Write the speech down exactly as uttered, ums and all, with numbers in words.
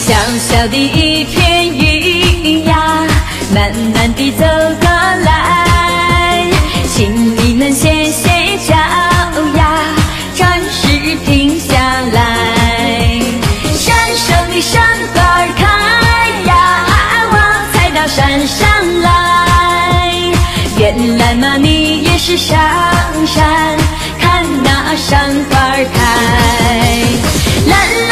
小小的一片云呀，慢慢地走过来，请你们歇歇脚呀，暂时停下来。山上的山花开呀，我才到山上来。原来嘛，你也是上山看那山花开。啦